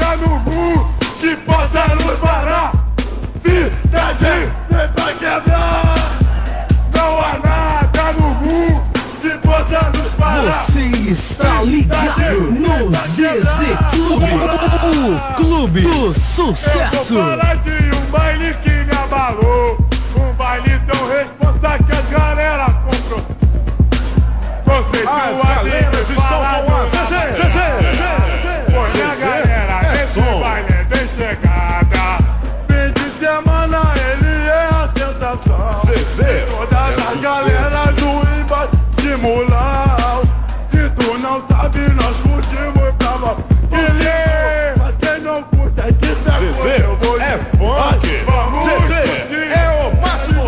nada no mundo que possa nos parar. Cidade vem pra quebrar. Não há nada no mundo que possa nos parar. Você está ligado no ZZ Clube, o clube do sucesso. Eu vou falar de um baile que me abalou, um baile tão responsável que a galera comprou. Gostei de uma vez falar do Põe a galera nesse baile é bem chegada. Fim de semana ele é a sensação. Todas as galeras do embaixo de mulão. Se tu não sabe, nós curtimos pra mal. Mas quem não curte é que pega. Eu vou é funk. Vamos é o máximo.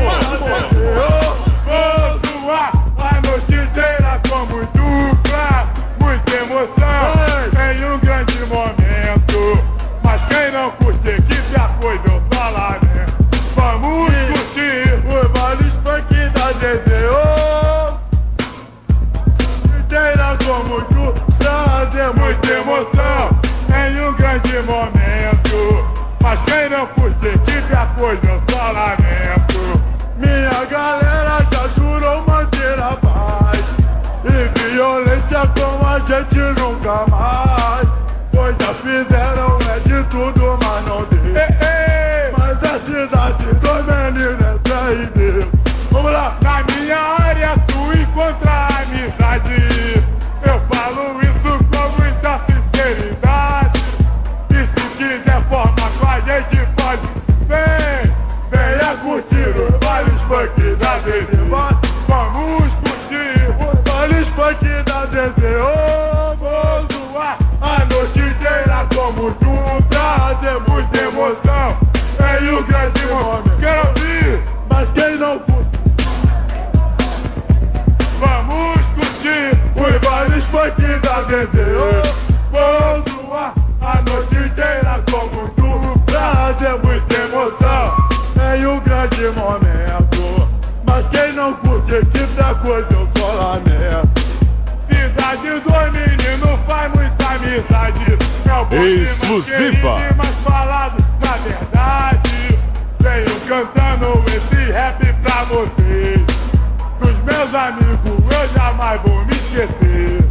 Vou zoar a noite inteira com dupla, muita emoção em um grande momento. Mas quem não curte que apoio meu salário. Vamos curtir os bailes funk da ZZO. Inteira como tu, trazer muita emoção em um grande momento. Mas quem não curte que apoio meu salamento. Minha galera já jurou manter a paz e violência como a gente nunca mais. Pois já fizeram de tudo, mas não deu. Mas a cidade dos meninos é 3D. Vamos lá! Na minha área tu encontra amizade. Eu falo isso com muita sinceridade. E se quiser formar com a gente pode. Venha curtir os bailes funk da ZZ. Vamos curtir os bailes funk da ZZ. Vou zoar a noite inteira como tu, trazer muita emoção em um grande momento. Quero ouvir, mas quem não curte. Vamos curtir os bailes funk da ZZ. Vou zoar a noite inteira como tu, trazer muita emoção em um grande momento. Mas quem não curte equipe da coisa eu sou lamento. Cidade dos meninos faz muita amizade. É o bom exclusiva e mais falado na verdade. Venho cantando esse rap pra vocês. Dos meus amigos eu jamais vou me esquecer.